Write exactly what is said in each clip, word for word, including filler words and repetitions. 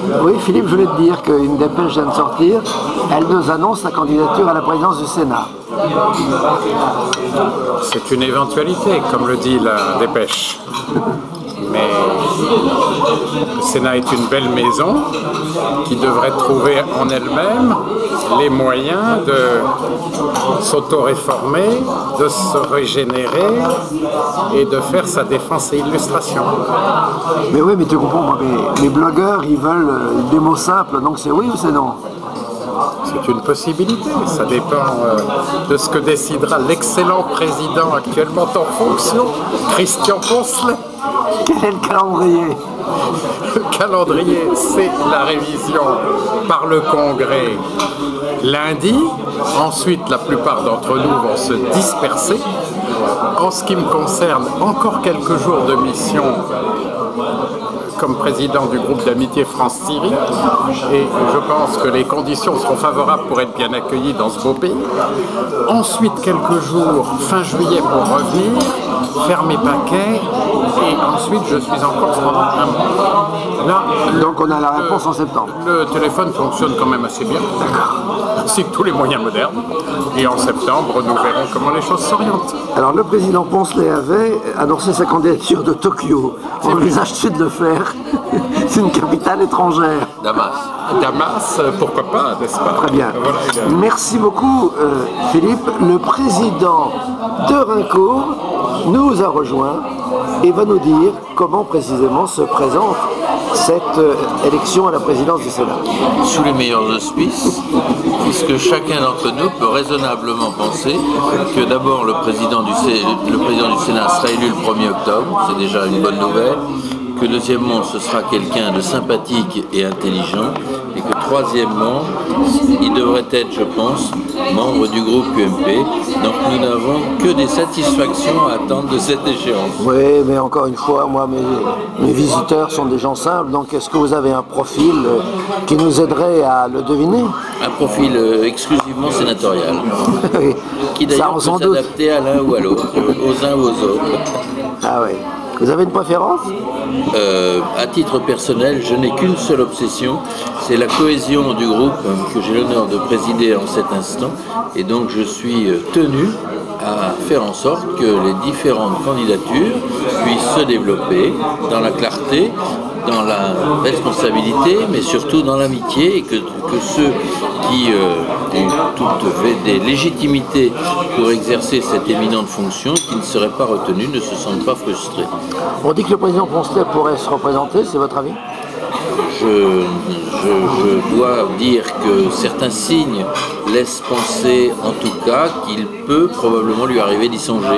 Oui, Philippe, je voulais te dire qu'une dépêche vient de sortir. Elle nous annonce sa candidature à la présidence du Sénat. C'est une éventualité, comme le dit la dépêche. Mais le Sénat est une belle maison qui devrait trouver en elle-même les moyens de s'auto-réformer, de se régénérer et de faire sa défense et illustration. Mais oui, mais tu comprends, moi, mais les blogueurs, ils veulent euh, des mots simples, donc c'est oui ou c'est non? C'est une possibilité, ça dépend euh, de ce que décidera l'excellent président actuellement en fonction, Christian Poncelet. Quel est le calendrier? Le calendrier, c'est la révision par le Congrès lundi. Ensuite, la plupart d'entre nous vont se disperser. En ce qui me concerne, encore quelques jours de mission comme président du groupe d'amitié France-Syrie, et je pense que les conditions seront favorables pour être bien accueillis dans ce beau pays. Ensuite, quelques jours, fin juillet, pour revenir, faire mes paquets, et ensuite je suis encore pendant un mois. Là, Donc on a la réponse le, en septembre. Le téléphone fonctionne quand même assez bien, ainsi que tous les moyens modernes, et en septembre, nous verrons comment les choses s'orientent. Alors le président Poncelet avait annoncé sa candidature de Tokyo. On envisage-t-il de le faire? C'est une capitale étrangère. Damas. Damas, pourquoi pas, n'est-ce pas? Très bien. Voilà, a... Merci beaucoup, euh, Philippe. Le président de Rincourt nous a rejoints et va nous dire comment précisément se présente cette euh, élection à la présidence du Sénat. Sous les meilleurs auspices, puisque chacun d'entre nous peut raisonnablement penser que d'abord le président du Sé- le président du Sénat sera élu le premier octobre, c'est déjà une bonne nouvelle, que deuxièmement ce sera quelqu'un de sympathique et intelligent, et que troisièmement il devrait être, je pense, membre du groupe U M P. Donc nous n'avons que des satisfactions à attendre de cette échéance. Oui, mais encore une fois, moi, mes, mes visiteurs sont des gens simples, donc est-ce que vous avez un profil euh, qui nous aiderait à le deviner? Un profil euh, exclusivement sénatorial, Oui. qui Ça, d'ailleurs on peut s'en doute. s'adapter à l'un ou à l'autre, aux uns ou aux autres. Ah oui. Vous avez une préférence? Euh, à titre personnel, je n'ai qu'une seule obsession, c'est la cohésion du groupe que j'ai l'honneur de présider en cet instant, et donc je suis tenu à faire en sorte que les différentes candidatures puissent se développer dans la clarté, dans la responsabilité, mais surtout dans l'amitié, et que, que ceux qui euh, ont toutes fait des légitimités pour exercer cette éminente fonction, qui ne seraient pas retenus, ne se sentent pas frustrés. On dit que le président Poncelet pourrait se représenter, c'est votre avis? Je, je, je dois dire que certains signes laissent penser, en tout cas, qu'il peut probablement lui arriver d'y songer.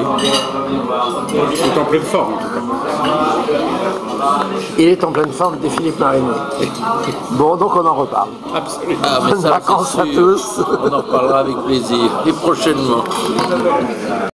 Tout en pleine forme, en tout cas. Il est en pleine forme des Philippe Marino. Bon, donc on en reparle. Absolument. Ah, mais Bonnes ça, vacances c'est à sûr. tous. On en reparlera avec plaisir, et prochainement.